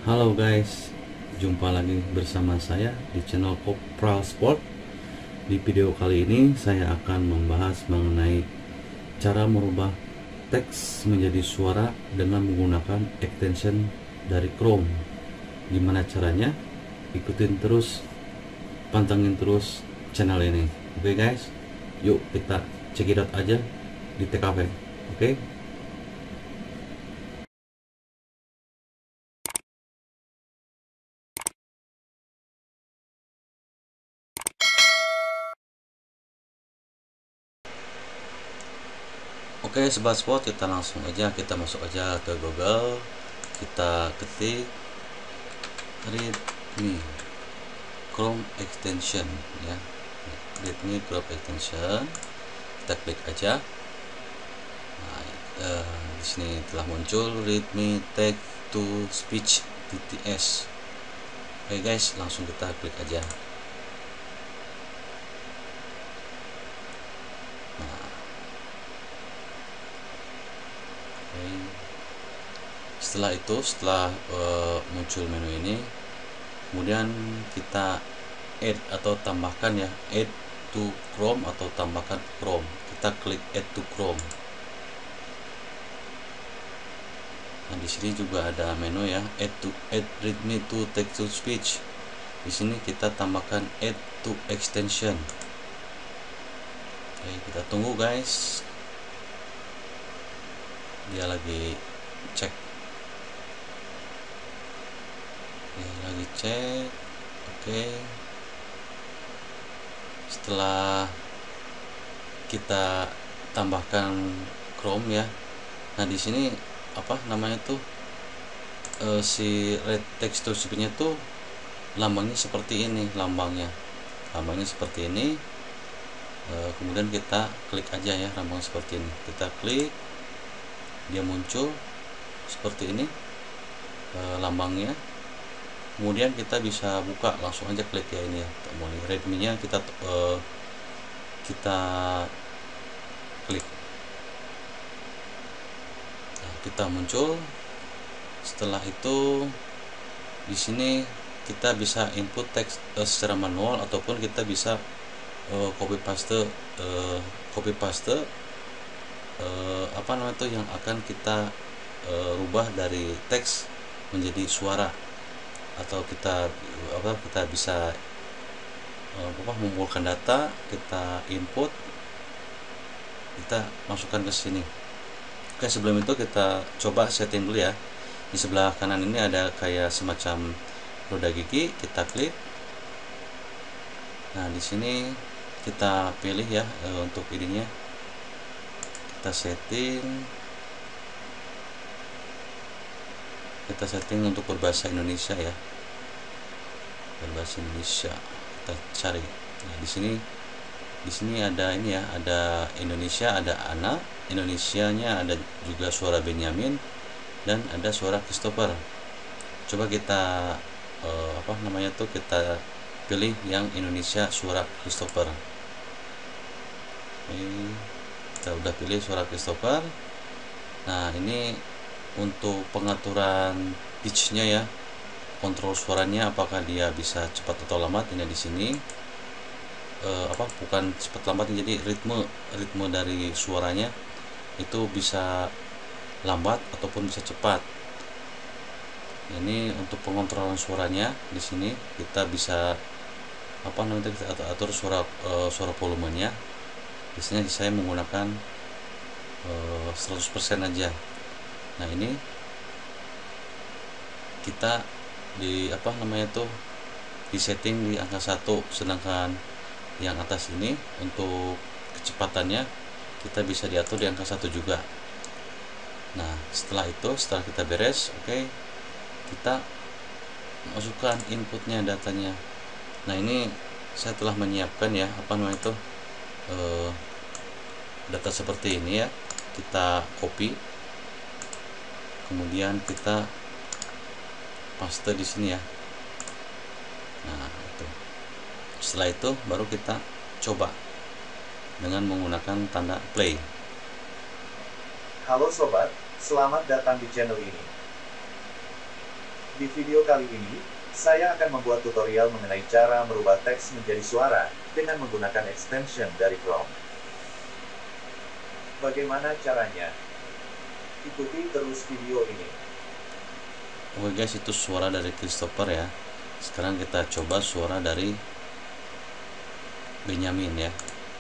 Halo guys, jumpa lagi bersama saya di channel Kopral Sport. Di video kali ini saya akan membahas mengenai cara merubah teks menjadi suara dengan menggunakan extension dari Chrome. Gimana caranya? Ikutin terus, pantengin terus channel ini. Oke guys, yuk kita cekidot aja di TKP. Oke? Oke Sobat Sport, kita langsung aja, kita masuk aja ke Google, kita ketik Readme Chrome extension ya, Readme Chrome extension, kita klik aja. Nah, di sini telah muncul Readme Text to Speech TTS. Oke guys, langsung kita klik aja. Setelah itu, setelah muncul menu ini, kemudian kita add atau tambahkan ya, add to Chrome atau tambahkan Chrome. Kita klik add to Chrome. Nah, di sini juga ada menu ya, add Readme to text to speech. Di sini kita tambahkan add to extension. Oke, kita tunggu guys. Dia lagi cek. Lagi cek. Oke. Setelah kita tambahkan Chrome ya. Nah, di sini apa namanya tuh si red text to speech-nya tuh lambangnya seperti ini, lambangnya seperti ini. Kemudian kita klik aja ya, lambang seperti ini. Kita klik, dia muncul seperti ini lambangnya. Kemudian kita bisa buka, langsung aja klik ya ini ya, mulai Readme-nya kita klik. Nah, kita muncul. Setelah itu di sini kita bisa input teks secara manual, ataupun kita bisa copy paste apa namanya itu yang akan kita rubah dari teks menjadi suara, atau kita bisa mengumpulkan data, kita input, kita masukkan ke sini. Oke, sebelum itu kita coba setting dulu ya. Di sebelah kanan ini ada kayak semacam roda gigi, kita klik. Nah, di sini kita pilih ya untuk ininya, kita setting untuk berbahasa Indonesia ya, berbahasa Indonesia. Kita cari. Nah, di sini ada ini ya, ada Indonesia, ada Ana, Indonesianya, ada juga suara Benyamin, dan ada suara Christopher. Coba kita kita pilih yang Indonesia suara Christopher. Kita udah pilih suara Christopher. Nah, ini untuk pengaturan pitch-nya ya, kontrol suaranya, apakah dia bisa cepat atau lambat. Ini di sini bukan cepat lambat, jadi ritme dari suaranya itu bisa lambat ataupun bisa cepat. Ini untuk pengontrolan suaranya. Di sini kita bisa kita atur suara volumenya. Biasanya saya menggunakan 100% aja. Nah, ini kita di di setting di angka 1, sedangkan yang atas ini untuk kecepatannya kita bisa diatur di angka 1 juga. Nah, setelah kita beres, oke, kita masukkan inputnya, datanya. Nah, ini saya telah menyiapkan ya data seperti ini ya. Kita copy, kemudian kita paste di sini ya. Nah, itu. Setelah itu baru kita coba dengan menggunakan tanda play. Halo sobat, selamat datang di channel ini. Di video kali ini, saya akan membuat tutorial mengenai cara merubah teks menjadi suara dengan menggunakan extension dari Chrome. Bagaimana caranya? Ikuti terus video ini. Oke guys, itu suara dari Christopher ya. Sekarang kita coba suara dari Benyamin ya.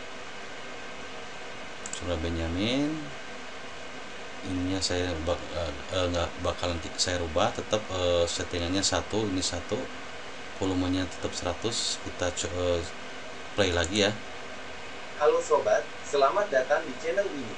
Suara Benyamin. Ininya saya nggak bakalan saya rubah, tetap settingannya 1, ini 1, volumenya tetap 100. Kita play lagi ya. Halo sobat, selamat datang di channel ini.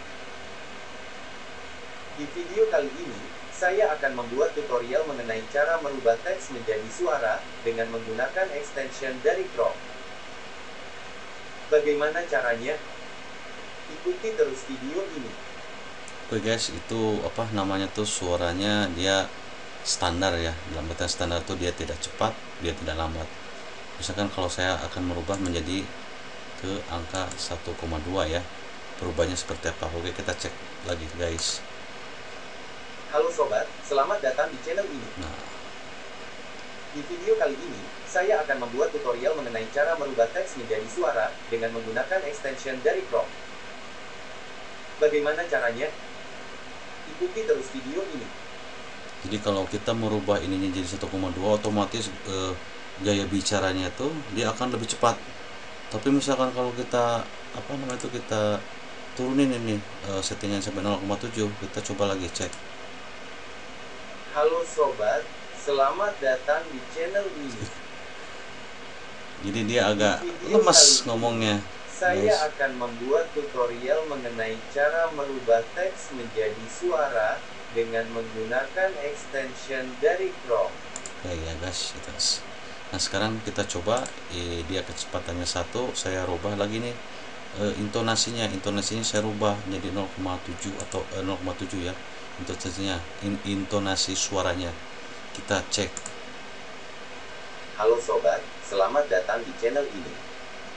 Di video kali ini, saya akan membuat tutorial mengenai cara merubah teks menjadi suara dengan menggunakan extension dari Chrome. Bagaimana caranya? Ikuti terus video ini. Oke guys, itu apa namanya tuh, suaranya dia standar ya. Dalam artian standar tuh dia tidak cepat, dia tidak lambat. Misalkan kalau saya akan merubah menjadi ke angka 1,2 ya, perubahannya seperti apa? Oke, kita cek lagi guys. Halo sobat, selamat datang di channel ini. Nah, Di video kali ini, saya akan membuat tutorial mengenai cara merubah teks menjadi suara dengan menggunakan extension dari Chrome. Bagaimana caranya? Ikuti terus video ini. jadi kalau kita merubah ininya jadi 1,2, otomatis gaya bicaranya tuh dia akan lebih cepat. Tapi misalkan kalau kita apa namanya itu, kita turunin ini settingan sampai 0,7, kita coba lagi cek. Halo sobat, selamat datang di channel ini. Jadi dia agak lemes ngomongnya. Saya Guys. akan membuat tutorial mengenai cara merubah teks menjadi suara dengan menggunakan extension dari Chrome. Oke ya guys, nah sekarang kita coba dia kecepatannya 1, saya rubah lagi nih intonasinya saya rubah menjadi 0,7 atau 0,7 ya, intonasinya, intonasi suaranya. Kita cek. Halo sobat, selamat datang di channel ini.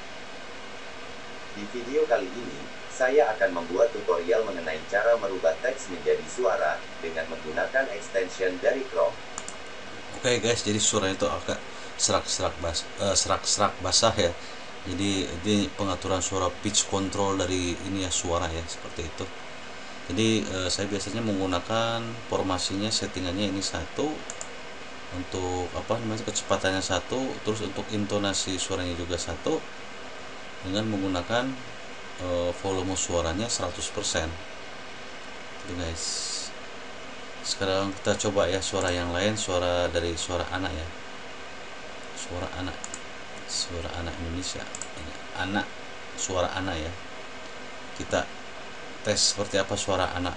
Di video kali ini, saya akan membuat tutorial mengenai cara merubah teks menjadi suara dengan menggunakan extension dari Chrome. Oke guys, jadi suaranya itu agak serak-serak basah ya. Jadi ini pengaturan suara, pitch control dari ini ya, suara ya, seperti itu. Jadi saya biasanya menggunakan formasinya, settingannya ini 1, untuk apa namanya, kecepatannya 1, terus untuk intonasi suaranya juga 1, dengan menggunakan volume suaranya 100%. Gitu guys. Sekarang kita coba ya suara yang lain, suara dari suara anak ya, suara anak Indonesia ini, suara anak ya. Kita tes seperti apa suara anak.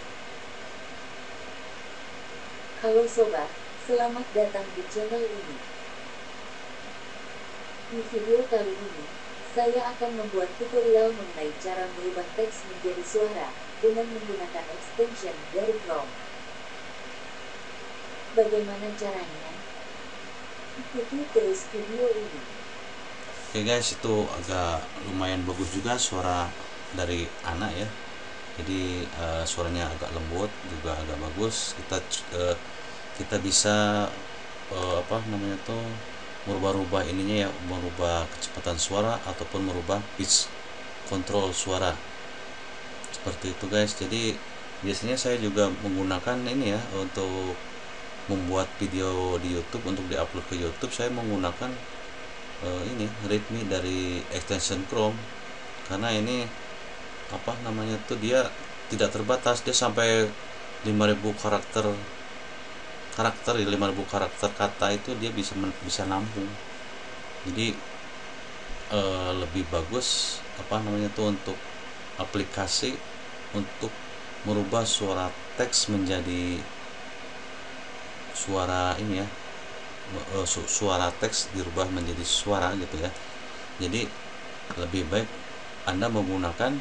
Halo sobat, selamat datang di channel ini. Di video kali ini, saya akan membuat tutorial mengenai cara merubah teks menjadi suara dengan menggunakan extension dari Chrome. Bagaimana caranya? Ikuti terus video ini. Oke guys, itu agak lumayan bagus juga suara dari anak ya. Jadi suaranya agak lembut, juga agak bagus. Kita bisa apa namanya tuh, merubah-rubah ininya ya, merubah kecepatan suara ataupun merubah pitch control suara, seperti itu guys. Jadi biasanya saya juga menggunakan ini ya, untuk membuat video di YouTube, untuk diupload ke YouTube, saya menggunakan ini readme dari extension Chrome, karena ini apa namanya tuh, dia tidak terbatas, dia sampai 5000 karakter ya, 5000 karakter kata itu dia bisa nampung. Jadi lebih bagus apa namanya tuh, untuk aplikasi untuk merubah suara teks menjadi suara ini ya, suara teks dirubah menjadi suara gitu ya. Jadi lebih baik Anda menggunakan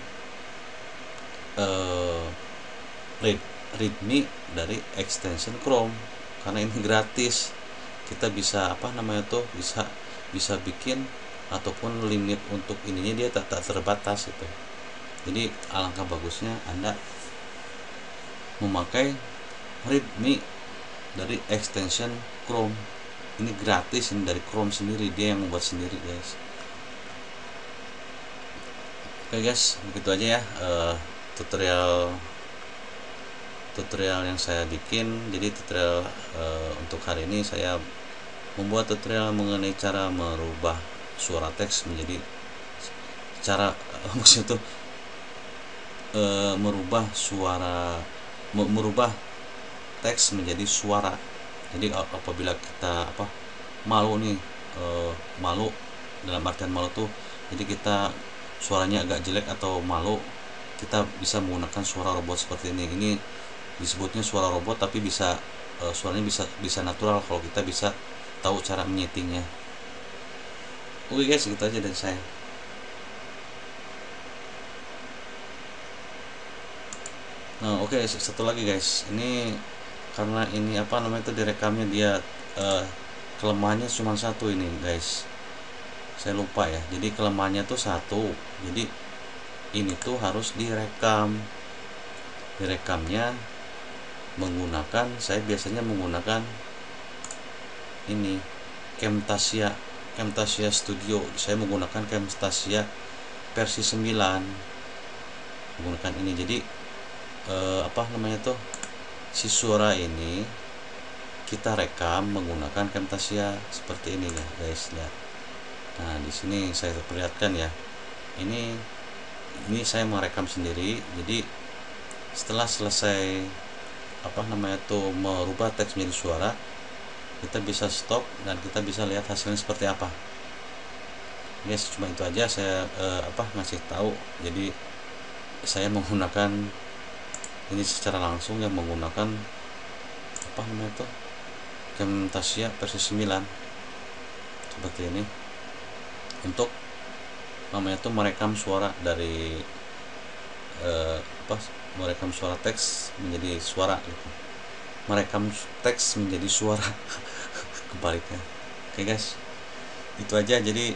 readme dari extension Chrome, karena ini gratis. Kita bisa apa namanya tuh, bisa bikin, ataupun limit untuk ininya dia tak terbatas itu. Jadi alangkah bagusnya Anda memakai readme dari extension Chrome. Ini gratis, ini dari Chrome sendiri, dia yang membuat sendiri guys. Oke guys, begitu aja ya tutorial yang saya bikin. Jadi tutorial untuk hari ini saya membuat tutorial mengenai cara merubah suara teks menjadi maksudnya tuh merubah teks menjadi suara. Jadi apabila kita malu nih, malu dalam artian malu tuh, jadi kita suaranya agak jelek atau malu, kita bisa menggunakan suara robot seperti ini. Ini disebutnya suara robot, tapi bisa suaranya bisa natural kalau kita bisa tahu cara menyetingnya. Oke guys, gitu aja dari saya. Nah oke, satu lagi guys, ini karena ini direkamnya dia kelemahannya cuma satu ini guys, saya lupa ya. Jadi kelemahannya tuh satu, jadi ini tuh harus direkamnya menggunakan, saya biasanya menggunakan ini Camtasia Studio. Saya menggunakan Camtasia versi 9 menggunakan ini. Jadi si suara ini kita rekam menggunakan Camtasia seperti ini ya guys ya. Nah di sini saya perlihatkan ya, ini saya merekam sendiri. Jadi setelah selesai merubah teks menjadi suara, kita bisa stop dan kita bisa lihat hasilnya seperti apa. Guys, cuma itu aja saya ngasih tahu. Jadi saya menggunakan ini secara langsung, yang menggunakan Camtasia versi 9 seperti ini untuk merekam suara dari merekam suara teks menjadi suara gitu. Merekam teks menjadi suara kebaliknya. Oke guys, itu aja. Jadi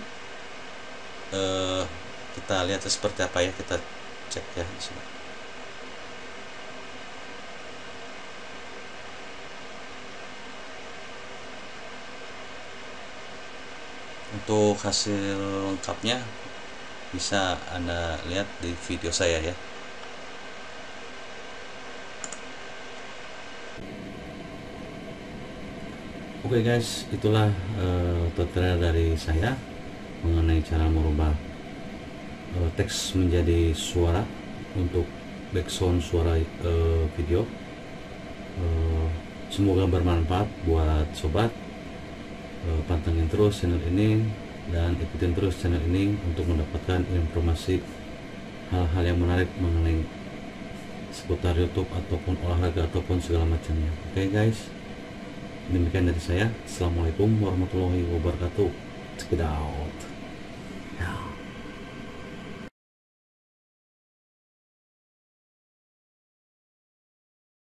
kita lihat seperti apa ya, kita cek ya di sini. Untuk hasil lengkapnya bisa Anda lihat di video saya ya. Oke guys, itulah tutorial dari saya mengenai cara merubah teks menjadi suara untuk background suara video. Semoga bermanfaat buat sobat. Pantengin terus channel ini dan ikutin terus channel ini untuk mendapatkan informasi hal-hal yang menarik mengenai seputar YouTube ataupun olahraga ataupun segala macamnya. Oke guys, demikian dari saya. Assalamualaikum warahmatullahi wabarakatuh. Check it out.